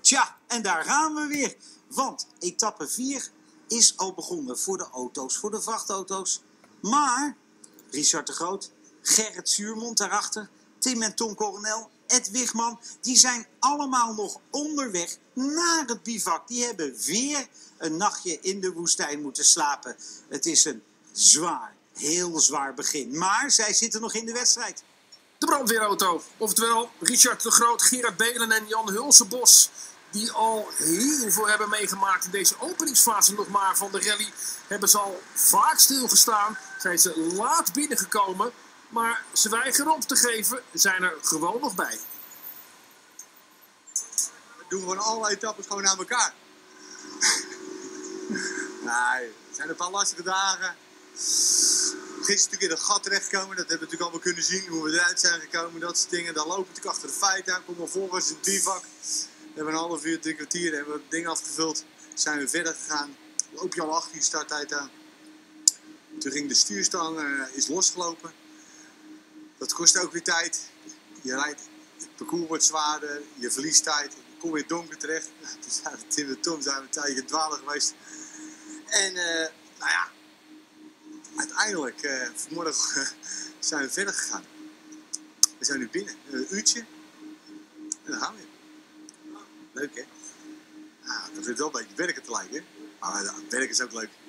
Tja, en daar gaan we weer. Want etappe 4 is al begonnen voor de auto's, voor de vrachtauto's. Maar Richard de Groot, Gerrit Zuurmond daarachter, Tim en Tom Coronel, Ed Wigman, die zijn allemaal nog onderweg naar het bivak. Die hebben weer een nachtje in de woestijn moeten slapen. Het is een zwaar, heel zwaar begin. Maar zij zitten nog in de wedstrijd. De brandweerauto, oftewel Richard de Groot, Gerard Belen en Jan Hulsebos, die al heel veel hebben meegemaakt in deze openingsfase nog maar van de rally, hebben ze al vaak stilgestaan, zijn ze laat binnengekomen, maar ze weigeren op te geven, zijn er gewoon nog bij. We doen gewoon alle etappes gewoon aan elkaar. Nee, het zijn een paar lastige dagen. Gisteren natuurlijk in een gat terechtgekomen, dat hebben we natuurlijk allemaal kunnen zien, hoe we eruit zijn gekomen, dat soort dingen. Dan lopen we natuurlijk achter de feiten aan, komen we volgens het bivak. We hebben een half uur, 3 kwartier, hebben we het ding afgevuld, zijn we verder gegaan. Loop je al 8 uur starttijd aan. Toen ging de stuurstang, is losgelopen. Dat kost ook weer tijd. Je rijdt, het parcours wordt zwaarder, je verliest tijd, je komt weer donker terecht. Toen zijn we Tim en Tom zijn we een tijdje in dwalen geweest. En nou ja, uiteindelijk vanmorgen zijn we verder gegaan. We zijn nu binnen, een uurtje. En dan gaan we weer. Leuk hè? Nou, dat vindt wel een beetje werken te lijken. Maar werken is ook leuk.